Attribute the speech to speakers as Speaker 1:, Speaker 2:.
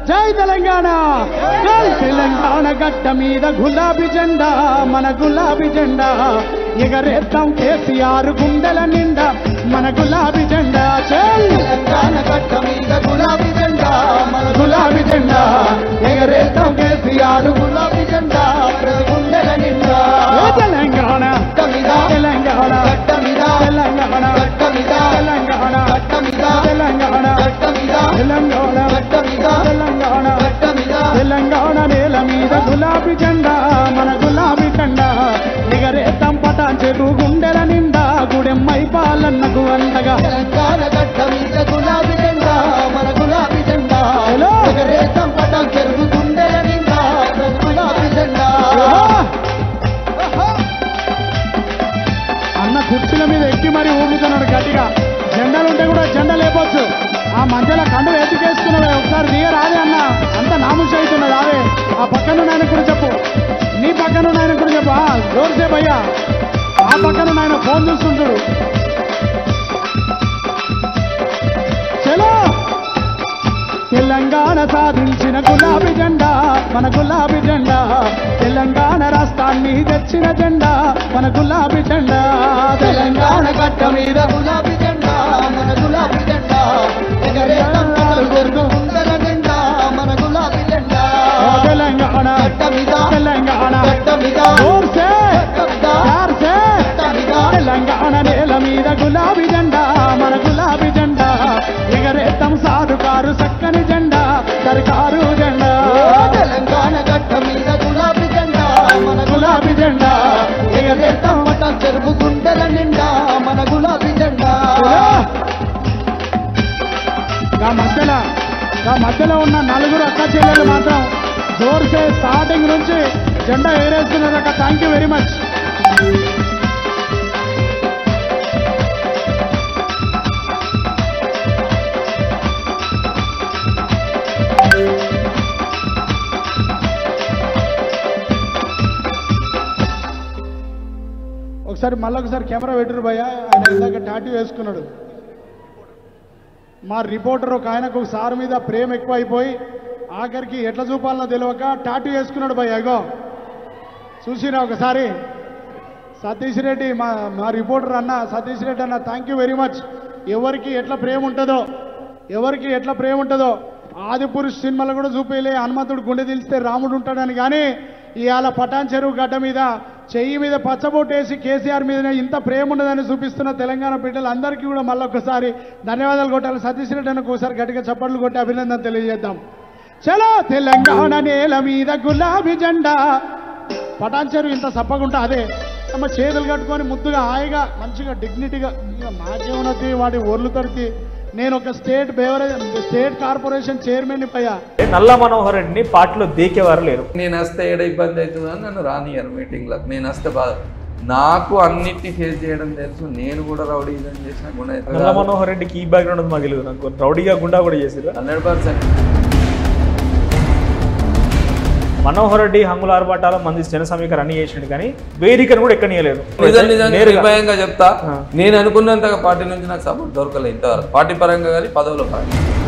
Speaker 1: జై తెలంగాణ జై తెలంగాణ గడ్డ మీద గులాబీ జెండా మన గులాబీ జెండా ఎగరేద్దాం కేసీఆర్ గుండెల నిండా మన గులాబీ జెండా జై
Speaker 2: తెలంగాణ గడ్డ మీద గులాబీ జెండా మన
Speaker 1: గులాబీ జెండా ఎగరేద్దాం కేసీఆర్
Speaker 2: గులాబీ జెండా మన గుండెల నిండా
Speaker 1: తెలంగాణ తెలంగాణ
Speaker 2: గడ్డ మీద
Speaker 1: తెలంగాణ
Speaker 2: గడ్డ మీద
Speaker 1: తెలంగాణ
Speaker 2: గడ్డ మీద
Speaker 1: తెలంగాణ
Speaker 2: గడ్డ మీద
Speaker 1: తెలంగాణ
Speaker 2: గడ్డ మీద
Speaker 1: తెలంగాణ
Speaker 2: గడ్డ మీద
Speaker 1: తెలంగాణ నేల మీద గులాబీ జెండా మన గులాబీ జెండా ఎగరేద్దాం పటాన్ చెరువు గుండెల నిండా గుడెమ్మై పాలన్నకు అండగా
Speaker 2: తెలంగాణ గడ్డ మీద గులాబీ జెండా మన గులాబీ జెండా ఎగరేద్దాం పటాన్ చెరువు గుండెల నిండా మన గులాబీ జెండా
Speaker 1: అన్న కుర్చీల మీద ఎక్కి మరి ఊపుతున్నాడు గట్టిగా జెండాలు ఉంటే కూడా జెండా లేపొచ్చు ఆ మధ్యలో కండు ఎత్తికేసుకున్నవే ఒకసారి దిగరాదే అన్న అంత నాముష అవుతున్నది అదే ఆ పక్కన ఆయన కూడా చెప్పు నీ పక్కన ఆయన కూడా చెప్పు జోర్సే భయ్యా ఆ పక్కన ఆయన ఫోన్ చూస్తుంటాడు చలో తెలంగాణ సాధించిన గులాబీ జెండా మన గులాబీ జెండా తెలంగాణ రాష్ట్రాన్ని తెచ్చిన జెండా మన గులాబీ జెండా
Speaker 2: తెలంగాణ గడ్డ మీద గులాబీ జెండా మన గులాబీ జెండా ఎగరేద్దాం పటాన్ చెరువు గుండెల నిండా మన గులాబీ జెండా
Speaker 1: తెలంగాణ
Speaker 2: గడ్డ మీద
Speaker 1: తెలంగాణ
Speaker 2: గడ్డ మీద
Speaker 1: జోర్సే
Speaker 2: గడ్డ మీద
Speaker 1: జార్సే
Speaker 2: గడ్డ మీద
Speaker 1: తెలంగాణ నేల మీద గులాబీ జెండా మన గులాబీ జెండా ఎగరేద్దాం సాధుకారు చక్కని జెండా సర్కారు జెండా
Speaker 2: తెలంగాణ గడ్డ మీద గులాబీ జెండా మన
Speaker 1: గులాబీ జెండా
Speaker 2: ఎగరేద్దాం పటాన్ చెరువు గుండెల నిండా మన గులాబీ జెండా
Speaker 1: మధ్యలో ఉన్న నలుగురు అక్క చెల్లెలు మాత్రం జోర్సే స్టార్టింగ్ నుంచి జెండా ఎగరేస్తున్నారు. Thank you very much. ఒకసారి మళ్ళొకసారి కెమెరా పెట్టరు భయ్య. ఆయన ఇందాక టాటూ వేసుకున్నాడు. మా రిపోర్టర్ ఒక ఆయనకు సార్ మీద ప్రేమ ఎక్కువ అయిపోయి ఆఖరికి ఎట్లా చూపాలనో తెలియక టాటూ వేసుకున్నాడు భయ్య. ఇగో చూసినా ఒకసారి సతీష్ రెడ్డి మా రిపోర్టర్ అన్న సతీష్ రెడ్డి అన్న థ్యాంక్ యూ వెరీ మచ్. ఎవరికి ఎట్లా ప్రేమ ఉంటుందో ఆదిపురుష్ సినిమాలో కూడా చూపేలే హనుమంతుడు గుండె తెలిస్తే రాముడు ఉంటాడని. కానీ ఇవాళ పటాన్ చెరువు గడ్డ మీద చెయ్యి మీద పచ్చబొట్టేసి కేసీఆర్ మీద ఇంత ప్రేమ ఉండదని చూపిస్తున్న తెలంగాణ బిడ్డలు అందరికీ కూడా మళ్ళొకసారి ధన్యవాదాలు కొట్టాలి. సతీష్ రెడ్డి అన్నకు ఒకసారి గట్టిగా చప్పట్లు కొట్టి అభినందన తెలియజేద్దాం. చలో తెలంగాణ నేల మీద గులాబీ జెండా. పటాన్ చెరువు ఇంత సప్పగుంటా అదే తమ చేతులు కట్టుకొని ముద్దుగా హాయిగా మంచిగా డిగ్నిటీగా మాకేమున్నది వాటి ఒర్లు తడితే నేను ఒక స్టేట్ కార్పొరేషన్ చైర్మన్ పోయా.
Speaker 3: నల్ల మనోహర్ రెడ్డిని పార్టీలో దేకేవారు లేరు.
Speaker 4: నేను వస్తే ఏడ ఇబ్బంది అవుతుందని నన్ను రానియరు మీటింగ్లకు. నేను వస్తే బాధ నాకు అన్నిటిని ఫేస్ చేయడం తెలుసు. నేను కూడా రౌడీ ఇదని చేసిన గుణ.
Speaker 3: నల్ల మనోహర్ రెడ్డికి ఈ బ్యాక్గ్రౌండ్ మాకు తెలియదు. నాకు రౌడీగా గుండా కూడా చేశారు
Speaker 4: 100%.
Speaker 3: మనోహర్ రెడ్డి హంగుల ఆర్భాటాల మంది జన సమీకరణ అన్ని చేసిండు కానీ వేదికను కూడా ఎక్కనియలేదు.
Speaker 4: నిజంగా నిర్భయంగా చెప్తా, నేను అనుకున్నంతగా పార్టీ నుంచి నాకు సపోర్ట్ దొరకలేదు ఇంతవరకు. పార్టీ పరంగా కానీ పదవుల పరంగా.